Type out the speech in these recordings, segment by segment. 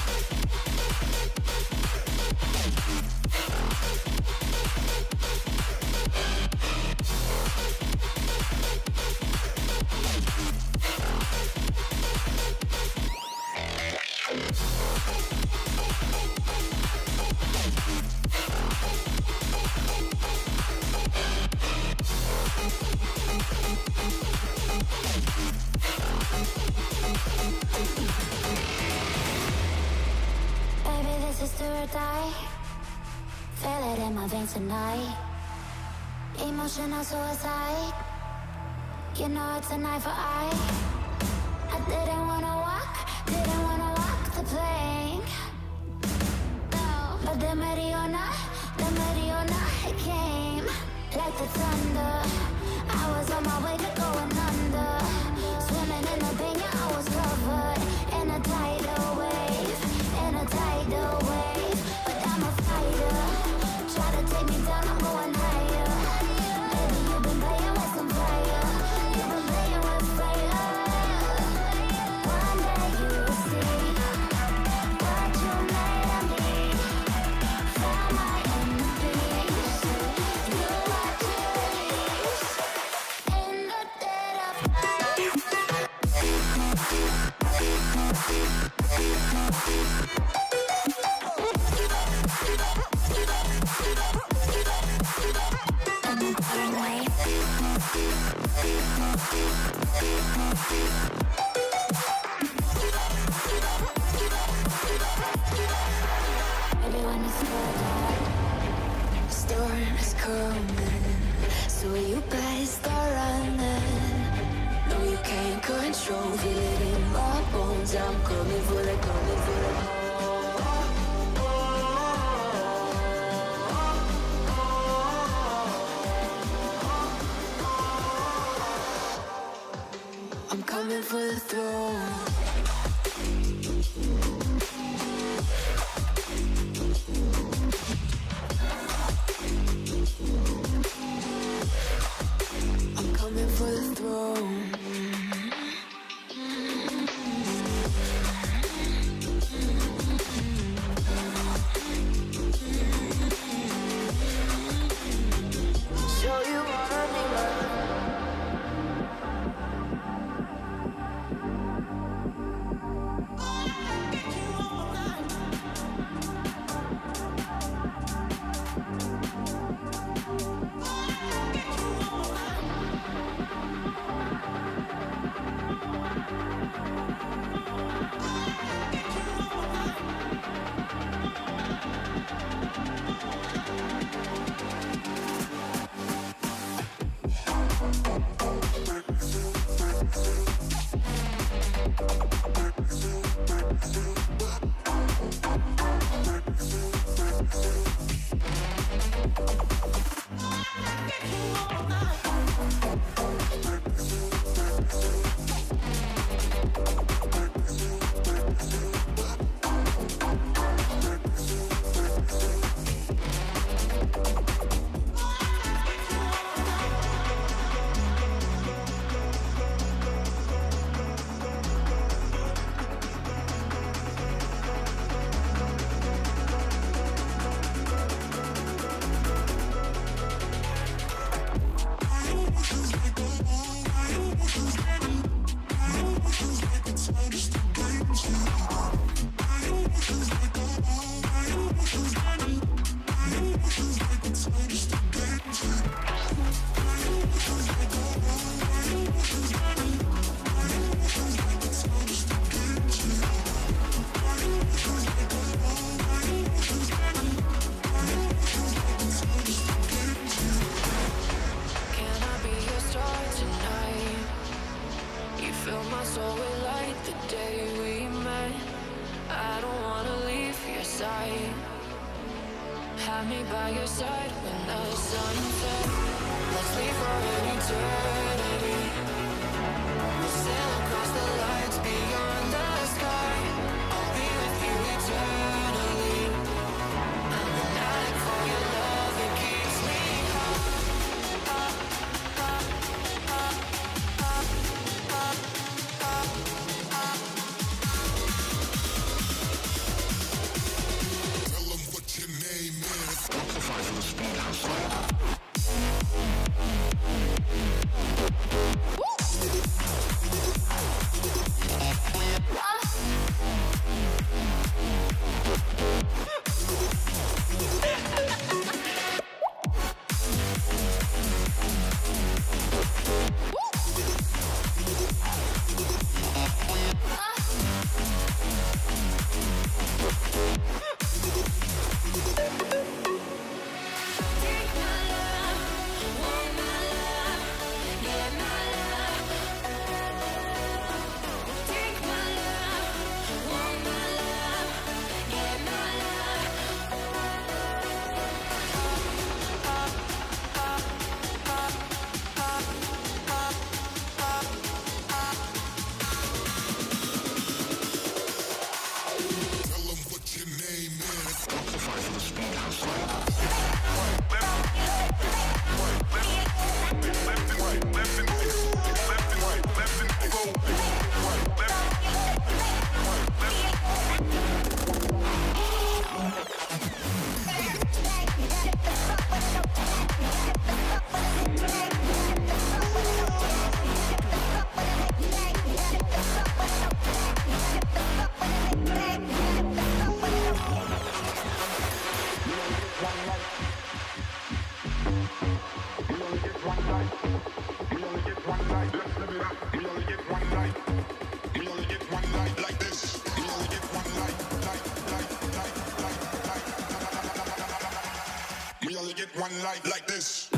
Tonight, emotional suicide. You know it's a knife for eye. I didn't wanna walk the plank. No, but the Mariona, it came like the thunder. I was on my way to going under, swimming in the pain, yeah, I was covered in a tidal wave, but I'm a fighter. Try to take me down, I'm going higher. Baby, you've been playing with some fire. You've been playing with fire. One day you'll see what you made of me. Found my enemies. You are to release in the dead of night. Storm is coming, so you better start running. No, you can't control, feel it in my bones. I'm coming for the, coming for the. I'm coming for the throne. I'm coming for the throne. Show you wanna be mine. Have me by your side when the sun sets. Let's leave for an eternity. We'll sail across the lights beyond the sky. I'll be with you eternally. I'm an addict for your love, it keeps me One light like this.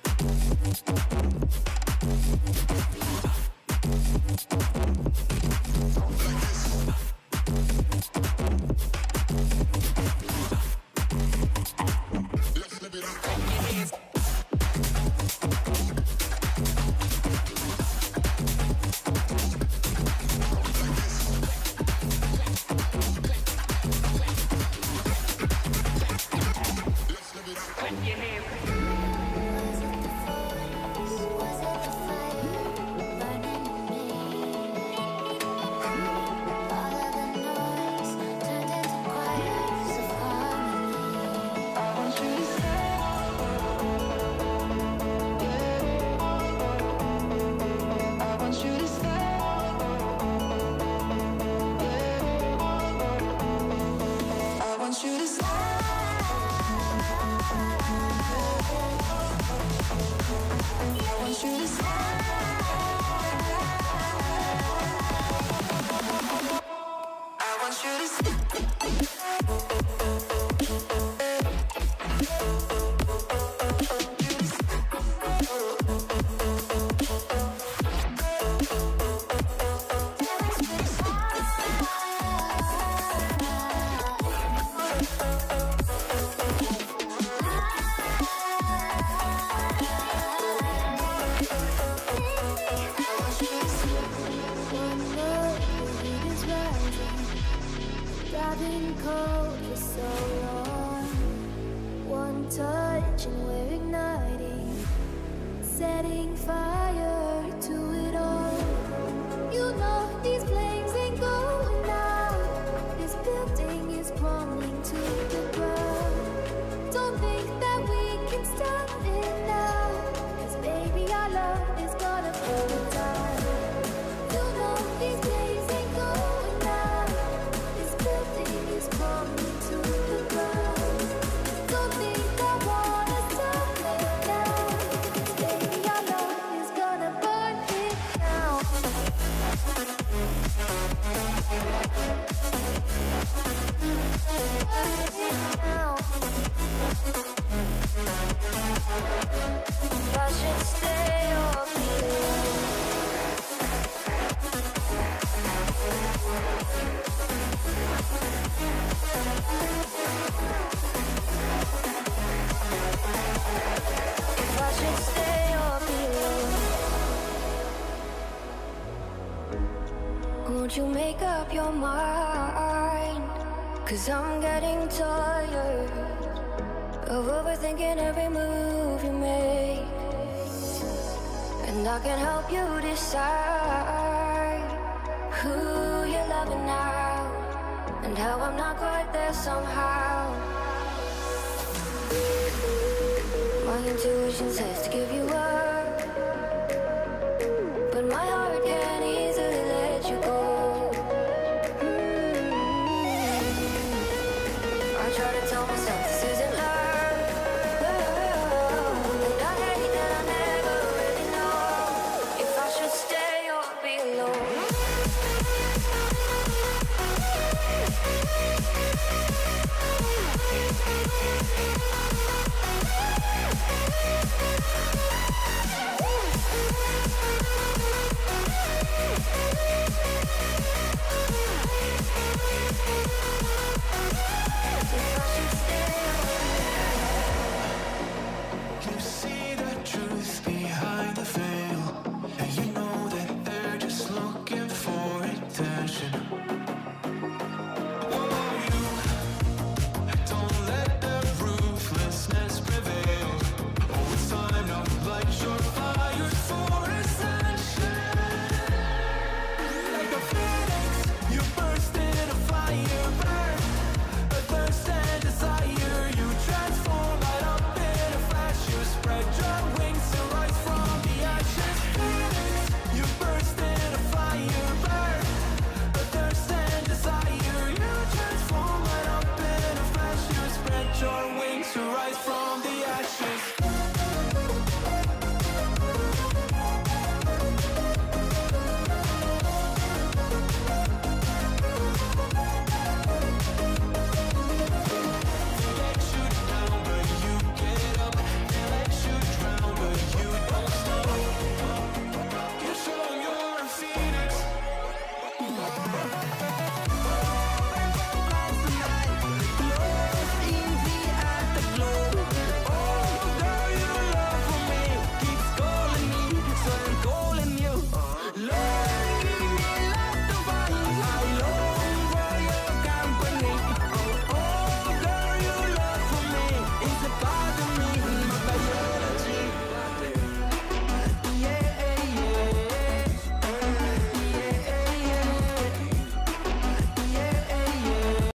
Won't you make up your mind? 'Cause I'm getting tired of overthinking every move you make. And I can help you decide who you're loving now, and how I'm not quite there somehow. My intuition says to give you up, but my heart can't easily let you go. I try to tell myself this isn't love, and I hate that I never really know if I should stay or be alone. If I should stay or life for